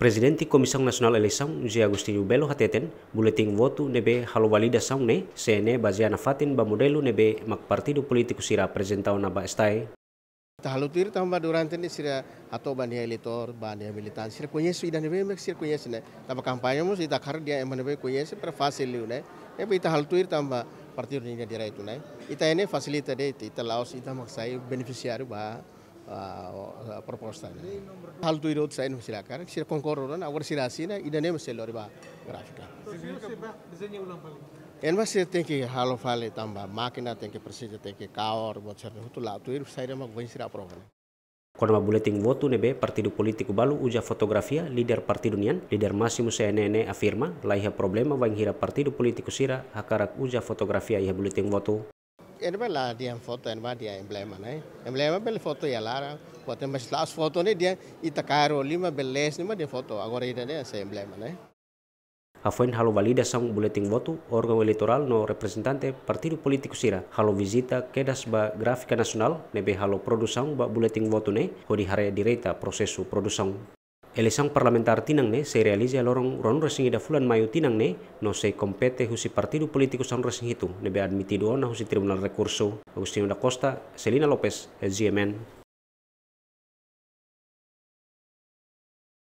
Presidente Comissão Nacional Eleição, José Agostinho Belo Hateten, boletim voto nebe halo validação ne, CNE baseado na fatin ba modelo nebe mak partido político sira apresentau na ba estai. Halutir tambah durante ini sira atau bandia eleitor, bandia militan, sira conhece ida nebe mek sira conhece ne. Tamba kampanye mus ita kar dia emang nebe conhece para fácil liu ne. Nebe ita halutir tambah partido ini dia itu ne. Ita ini facilita de ita laos ita maksai beneficiário ba proposta. Hal tu irot saya silakan, sira konkoron, agora sira asina, ida nem selori ba gráfica. En masih tem que halo fale tambah máquina tem que precisa tem que kaor buat cerita itu lah tu ir saya mak vem sira prova. Quando boletim voto nebe partido político balu uja fotografia líder partido nian, líder máximo CNN afirma laiha problema vai hira partido político sira hakarak uja fotografia iha boletim voto. En bela dia foto en dia emblema né. Emblema bela foto ya lara, foto mas las foto ne dia itakaro lima beles ni dia foto agora ida ne se emblema né. Afuin halo validação boletim voto, órgão eleitoral no representante partido político sira, halo visita kedas ba gráfica nacional, nebe halo produção ba boletim voto ne, hodi hare direita prosesu produção. Eleição parlamentar tinang ne se realiza lorong ron resing ida fulan mayu tinang ne, no se compete husi partido político san resing itu, nebe admitido na husi tribunal recurso. Agustinho da Costa, Celina Lopes, SGMN.